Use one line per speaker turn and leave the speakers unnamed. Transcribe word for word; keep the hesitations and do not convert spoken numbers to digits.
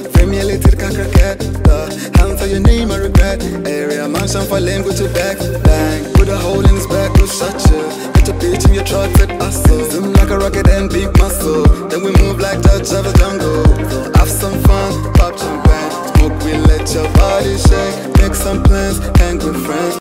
Frame me a little cracket. Hand for your name, I regret. Area mansion for lame, go to back. Bang, put a hole in his back, go shut you. Put a bitch in your truck, fit hustle. Zoom like a rocket and big muscle. Then we move like Dutch of a jungle. So have some fun, pop champagne. Smoke, we let your body shake. Make some plans, hang with friends.